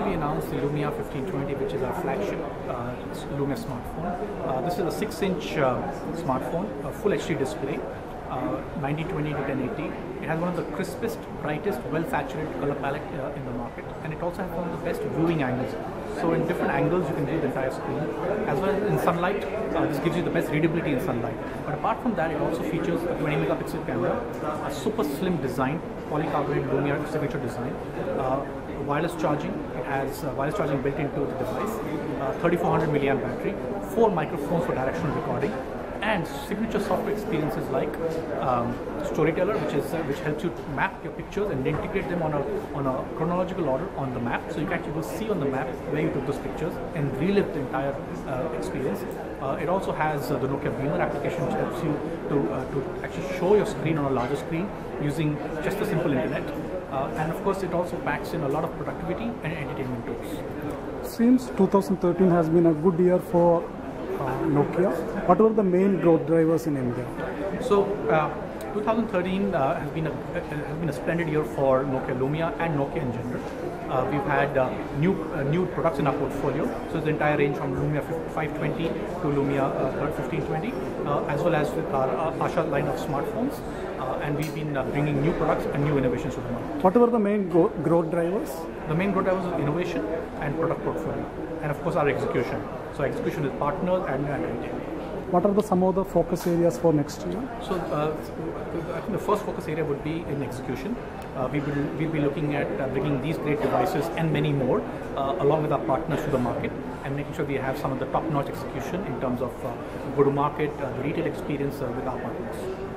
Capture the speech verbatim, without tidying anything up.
we announced the Lumia fifteen twenty, which is our flagship uh, Lumia smartphone. Uh, this is a six inch uh, smartphone, a full H D display, uh, nineteen twenty to ten eighty. It has one of the crispest, brightest, well-saturated color palette uh, in the market, and it also has one of the best viewing angles. So in different angles, you can view the entire screen. As well as in sunlight, uh, this gives you the best readability in sunlight. But apart from that, it also features a twenty megapixel camera, a super slim design, polycarbonate Lumia signature design, uh, wireless charging. It has uh, wireless charging built into the device, uh, thirty-four hundred milliamp battery, four microphones for directional recording, and signature software experiences like um, Storyteller, which is uh, which helps you map your pictures and integrate them on a on a chronological order on the map, so you can actually see on the map where you took those pictures and relive the entire uh, experience. Uh, it also has uh, the Nokia Beamer application, which helps you to uh, to actually show your screen on a larger screen using just a simple internet. Uh, and of course, it also packs in a lot of productivity and entertainment tools. Seems two thousand thirteen has been a good year for uh, Nokia. What were the main growth drivers in India? So, uh, twenty thirteen uh, has been a uh, has been a splendid year for Nokia Lumia and Nokia in general. Uh, we've had uh, new uh, new products in our portfolio. So the entire range from Lumia five twenty to Lumia uh, fifteen twenty, uh, as well as with our uh, Asha line of smartphones. Uh, and we've been uh, bringing new products and new innovations to the market. What were the main go growth drivers? The main growth drivers are innovation and product portfolio, and of course our execution. So execution with partners and retail. What are the some of the focus areas for next year? So uh, I think the first focus area would be in execution. Uh, we will we'll be looking at uh, bringing these great devices and many more uh, along with our partners to the market, and making sure we have some of the top-notch execution in terms of uh, go-to-market, uh, the retail experience uh, with our partners.